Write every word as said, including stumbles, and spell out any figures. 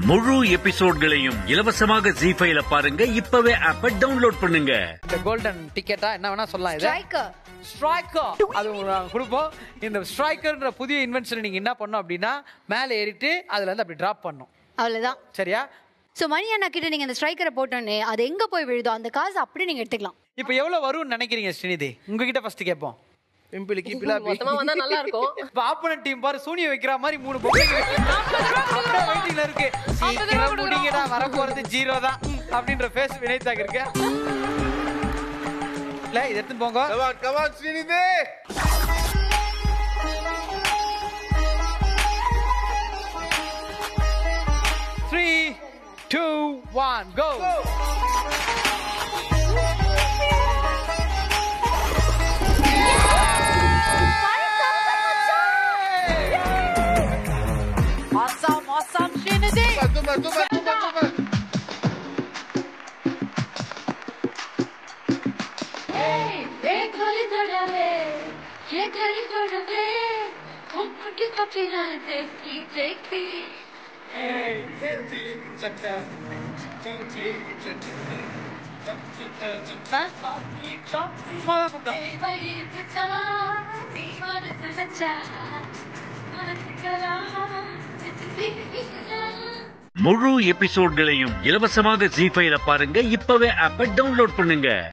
முழு எபிசோட்களையும் இலவசமாக ஜீ ஃபைவ்ல பாருங்க. இப்பவே ஆப்பை டவுன்லோட் பண்ணுங்க. இந்த கோல்டன் டிக்கெட்டா என்ன வேணா சொல்லலாம். இது ஸ்ட்ரைக்கர் ஸ்ட்ரைக்கர் அது நாங்க கொடுப்போம். இந்த ஸ்ட்ரைக்கர்ன்ற புதிய இன்வென்ஷன் நீங்க என்ன பண்ணணும் அப்படின்னா மேலே ஏறிட்டு அதுல இருந்து அப்படி டிராப் பண்ணணும். அவ்வளவுதான். சரியா? சோ மணி அண்ணா கிட்ட நீங்க இந்த ஸ்ட்ரைக்கரை போட்டோன்னே அது எங்க போய் விழுதோ அந்த காசு அப்படியே நீங்க எடுத்துக்கலாம். இப்போ எவ்வளவு வரும்னு நினைக்கிறீங்க ஸ்ரீநிதி? உங்ககிட்ட ஃபர்ஸ்ட் கேட்போம். பிம்பிளிக்கு பிலாபி மொத்தமா வந்தா நல்லா இருக்கும். இப்ப ஆப்போனன்ட் டீம் பாரு சூனிய வைக்கிற மாதிரி மூணு பொம்மைங்க அப்படியே வெயிட்டிங்ல இருக்கு. சீக்கிரம் முடிங்கடா, வர போறது ஜீரோ தான் அப்படின்ற ஃபேஸ் வினைத்தாக இருக்கு. லே இத எடுத்து போங்க. come on come on Srinidhi. three two one go. Awesome, awesome, Srinidhi. Super, super, super, super. Hey, एक गोली तोड़ावे, ये गोली तोड़ावे, हम मुट्ठी कपी ना देखती देखती. Hey, देखती चक्का, चक्की चक्की. बड़ी बच्चा, दीवार से बच्चा, मन करा. முழு எபிசோட்களையும் இலவசமாக ஜீ ஃபைவ்ல பாருங்க. இப்பவே ஆப்பை டவுன்லோட் பண்ணுங்க.